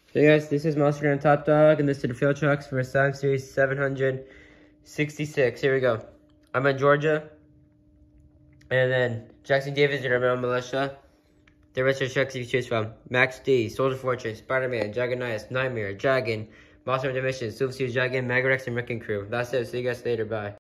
So guys, this is Monster Gun Top Dog, and this is the field trucks for Asylum Series 766. Here we go. I'm in Georgia, and then Jackson Davis and Rebel Militia. The rest of the trucks you choose from: Max D, Soldier Fortress, Spider-Man, Dragonias, Nightmare, Dragon, Monster Dimension, Super Series Dragon, Magarex, and Wrecking Crew. That's it. See you guys later. Bye.